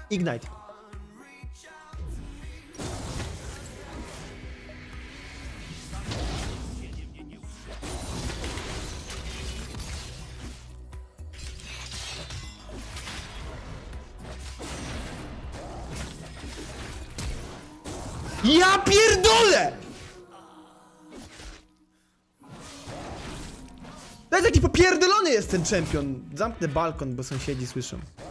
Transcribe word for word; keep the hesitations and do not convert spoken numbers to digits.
Ignite. Ja pierdolę! To jest jaki popierdolony jest ten czempion. Zamknę balkon, bo sąsiedzi słyszą.